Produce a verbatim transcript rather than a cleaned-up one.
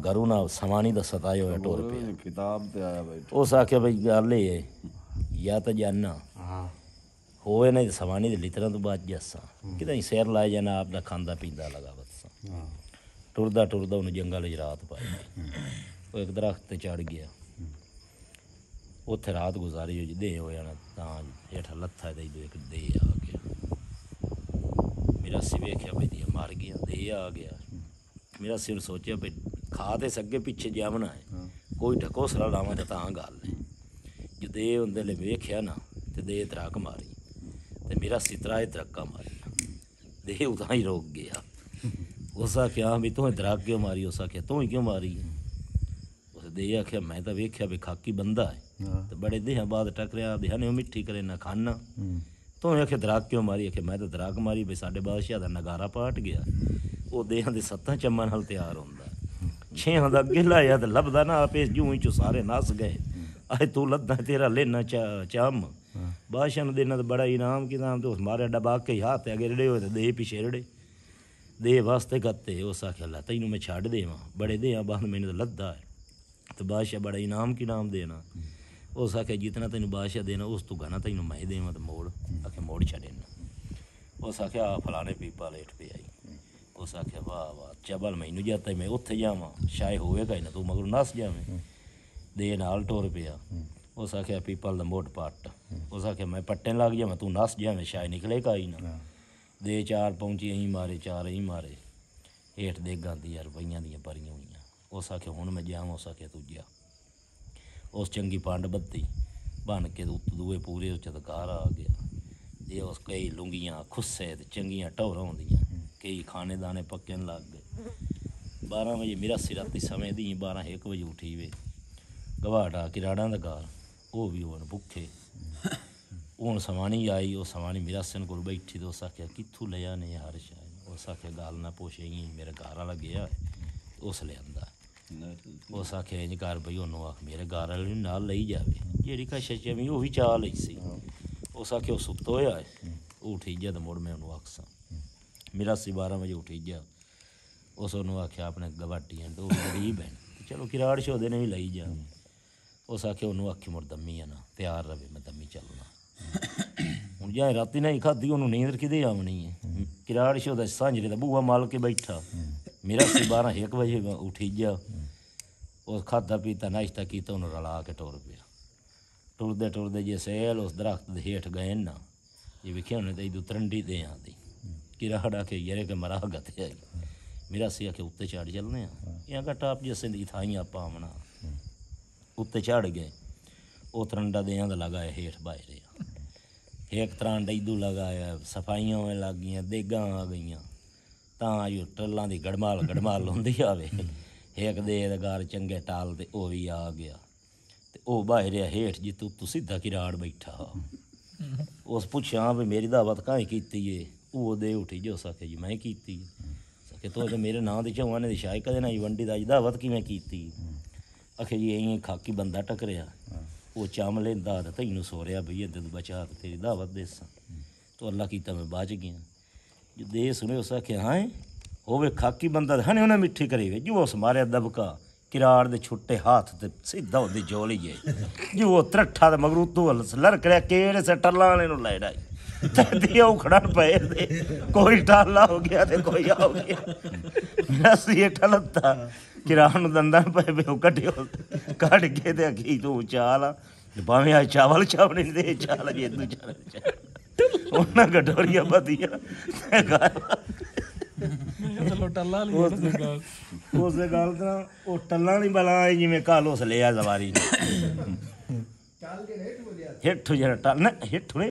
घरों ना समानी दा सताए होया टुर पिया किताब ते आया भाई उस आख्या भाई गल ये या तो जाना होए नहीं तो समानी दे लितरा तो बाद जसा कि सिर लाए जाना आप दा खांदा पींदा लगा बसा टुरदा टुरदा उन्हें जंगल च रात पाई वो एक दरख्त ते चढ़ गया उत्थे रात गुजारी हो जी दे हो जाना तां हेठा लत्था दे एक दे आ गया मेरा सी वेख्या भाई दिया मर गया दे आ गया मेरा सिर सोचा भाई खा तो सगे पिछे जामना है कोई ढकोसला लावा तो तां गल है जो दे उंदे ले वेख्या ना तो दे तरक मारी तो मेरा सितरा ही तरक्का मारी दे उदा ही रोक गया उस आख्या भी तू दरक क्यों मारी उस आख्या तू ही क्यों मारी उस दे आख्या मैं तो वेख्या भी खाकी बंदा है तो बड़े देह बाद टकरिया देह ने मिट्ठी करे ना खाना तो आखे दराक क्यों मारी आखे मैं तो दराक मारी भी साढ़े बादशाह का नगारा पाट गया वो देह के सत्तां चम्मां नाल तैयार होंदा छेहां दा अगे लाया तो लभदा ना आपे जूं चो सारे नस गए अज तू लद्दा तेरा लेना चा चम बादशाह ने देना तो बड़ा इनाम कि नाम तो मारे डबा के हाथ अगे रड़े होए तो दे पिछे रड़े दे वास्ते गत्ते उस आख्या ला तैनूं मैं छड्ड देवां बड़े देहां बाद मैनूं तो लद्दा है तो बादशाह बड़ा इनाम कि नाम देना उस आखे जितना तेन बादशाह देना उस तू गाना तेन मैं देव तो मोड़ आखे मोड़ छड़ेना उस आख्या फलाने पीपा लेट पे आई उस आख्या वाह वाह चबल मैनू जाता मैं उत्थे जावा शायद होएगा ही ना तू मगर नस जावे दे नाल टुर पिया उस आख्या पीपल का मुठ पट्ट उस आख्या मैं पट्टन लग जावा तू नस जावे शायद निकलेगा ही ना दे चार पहुंची अं मारे चार अं मारे हेठ देगा दिया रुपइयां दियां भरियां हुई उस आख्या हुण मैं जावां उस आख्या तू जा उस चंगी पंड बत्ती बन के उत दूए पूरे चदकार आ गया ये उस कई लुंगियां खुस्से ते चंगियां टौरां होंदियां कई खाने दाने पक्कन लग गए बारह बजे मेरा सिराती समय दी बारह एक बजे उठी वे गवाड़ा किराड़ा दा घर वो भी होन भुखे हूँ समानी आई वो समानी मेरा सन को बैठी तो उस आख्या कित्थों ले आने हर शायद उस आख्या गल ना पुछ इं मेरे घर वाला गया उस लिया उस आख्या इंज कर बई उन्होंने आख मेरे घर वाले नाल लई जावे जेहड़ी कशा चवी वो भी चाह लई सी उस आख्या सुत्तो होया है उठी जा तो मुड़ मैं उन्होंने आखसा मेरा सी बारह बजे उठी जा उस उन्होंने आख्या अपने गवाटी तो गरीब है चलो किराड़ शोदे ने भी लई जा उस आख्या उन्होंने आखी मुड़ दमी है ना तैयार रहे मैं दमी चलना हूँ जाए राती नहीं खाधी उन्होंने नींद कि आमनी है किराड़ शोदा सांझरे का बूहा माल के बैठा मेरा सी बारह एक बजे उठी जा उस खादा पीता नाश्ता किया उन्होंने रला के टुर पिया टुरदे टुरदे जे सैल उस दरख्त के हेठ गए ना जे वेख्या उन्हें तो इदू तरंडी दे आती किराड़ आके यरे के मरा गते आई मेरा सी आके उत्ते चढ़ चलने यहाँ का टाप जैसे दी थाई आप आमना उत्ते चढ़ गए वो तरंडा दें लगाया हेठ बाए रहा एक तरह इदू लगाया सफाइयां में लग गई देगा आ गई तां जो टल्लां दी गड़माल गड़माल होंदी आवे एक दे गार चंगे टाल ते वो भी आ गया ते वो बाहे रहा हेठ जितू तू सीधा किराड़ बैठा उस पुछया भी मेरी दावत कहीं कीती है वो दे उठी जो सके जी मैं कीती सके तो मेरे नां दे चौहाने दी शायद कदे ना वंडी दा दावत किवें कीती आखे जी इं खाकी बंदा टकरिया वो चम लेंदा ते तैनूं सोरिया भई इद्द बचा ते तेरी दावत देसां तो अल्लाह कीता मैं बच गया जो दे सुने उस आख्या हाँ होवे खाकी बंदा हने उन्हें मिट्ठी करी वे जो उस मारे दबका किराड़ दे छुट्टे हाथ ते सीधा ओदी जोली है जो वो त्रट्ठा ते मगरू तू लड़क रहा केड़े से टल्ला वाले नूं लै डाई दिया उखड़न पे दे कोई टाला हो गया ते कोई आ गया नसी हेठा लत्ता किराड़ नूं दंदां पे पे कड्डियो कड्ड के ते अखी तू चाल भावें आ चावल चावल दे चाल जे तू चाल उन्हें कटोरिया बदिया उस गल वो टल्ला नहीं बला जिमें कल उस लिया सवारी हेठू जरा टल ना हेठू